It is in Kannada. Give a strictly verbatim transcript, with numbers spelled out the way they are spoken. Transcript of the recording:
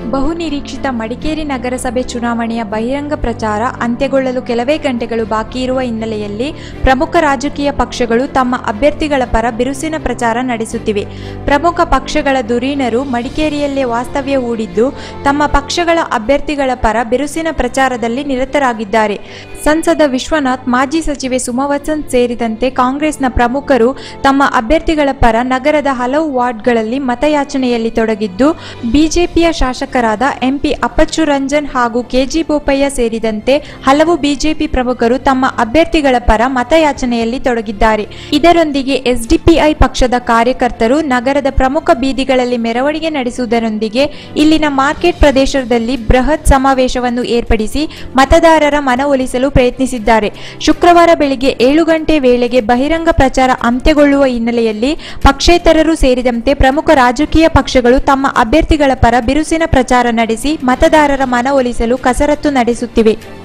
ಬಹುನಿರೀಕ್ಷಿತ ಮಡಿಕೇರಿ ನಗರಸಭೆ ಚುನಾವಣೆಯ ಬಹಿರಂಗ ಪ್ರಚಾರ ಅಂತ್ಯಗೊಳ್ಳಲು ಕೆಲವೇ ಗಂಟೆಗಳು ಬಾಕಿ ಇರುವ ಹಿನ್ನೆಲೆಯಲ್ಲಿ ಪ್ರಮುಖ ರಾಜಕೀಯ ಪಕ್ಷಗಳು ತಮ್ಮ ಅಭ್ಯರ್ಥಿಗಳ ಪರ ಬಿರುಸಿನ ಪ್ರಚಾರ ನಡೆಸುತ್ತಿವೆ. ಪ್ರಮುಖ ಪಕ್ಷಗಳ ಧುರೀಣರು ಮಡಿಕೇರಿಯಲ್ಲೇ ವಾಸ್ತವ್ಯ ಹೂಡಿದ್ದು ತಮ್ಮ ಪಕ್ಷಗಳ ಅಭ್ಯರ್ಥಿಗಳ ಪರ ಬಿರುಸಿನ ಪ್ರಚಾರದಲ್ಲಿ ನಿರತರಾಗಿದ್ದಾರೆ. ಸಂಸದ ವಿಶ್ವನಾಥ್, ಮಾಜಿ ಸಚಿವೆ ಸುಮವಸಂತ್ ಸೇರಿದಂತೆ ಕಾಂಗ್ರೆಸ್ನ ಪ್ರಮುಖರು ತಮ್ಮ ಅಭ್ಯರ್ಥಿಗಳ ಪರ ನಗರದ ಹಲವು ವಾರ್ಡ್ಗಳಲ್ಲಿ ಮತಯಾಚನೆಯಲ್ಲಿ ತೊಡಗಿದ್ದು, ಬಿಜೆಪಿಯ ಶಾಸಕರಾದ ಎಂಪಿ ಅಪ್ಪಚ್ಚು ರಂಜನ್ ಹಾಗೂ ಕೆಜಿ ಬೋಪಯ್ಯ ಸೇರಿದಂತೆ ಹಲವು ಬಿಜೆಪಿ ಪ್ರಮುಖರು ತಮ್ಮ ಅಭ್ಯರ್ಥಿಗಳ ಪರ ಮತಯಾಚನೆಯಲ್ಲಿ ತೊಡಗಿದ್ದಾರೆ. ಇದರೊಂದಿಗೆ ಎಸ್ಡಿಪಿಐ ಪಕ್ಷದ ಕಾರ್ಯಕರ್ತರು ನಗರದ ಪ್ರಮುಖ ಬೀದಿಗಳಲ್ಲಿ ಮೆರವಣಿಗೆ ನಡೆಸುವುದರೊಂದಿಗೆ ಇಲ್ಲಿನ ಮಾರ್ಕೆಟ್ ಪ್ರದೇಶದಲ್ಲಿ ಬೃಹತ್ ಸಮಾವೇಶವನ್ನು ಏರ್ಪಡಿಸಿ ಮತದಾರರ ಮನವೊಲಿಸಲು ಪ್ರಯತ್ನಿಸಿದ್ದಾರೆ. ಶುಕ್ರವಾರ ಬೆಳಿಗ್ಗೆ ಏಳು ಗಂಟೆ ವೇಳೆಗೆ ಬಹಿರಂಗ ಪ್ರಚಾರ ಅಂತ್ಯಗೊಳ್ಳುವ ಹಿನ್ನೆಲೆಯಲ್ಲಿ ಪಕ್ಷೇತರರು ಸೇರಿದಂತೆ ಪ್ರಮುಖ ರಾಜಕೀಯ ಪಕ್ಷಗಳು ತಮ್ಮ ಅಭ್ಯರ್ಥಿಗಳ ಪರ ಬಿರುಸಿನ ಪ್ರಚಾರ ನಡೆಸಿ ಮತದಾರರ ಮನವೊಲಿಸಲು ಕಸರತ್ತು ನಡೆಸುತ್ತಿವೆ.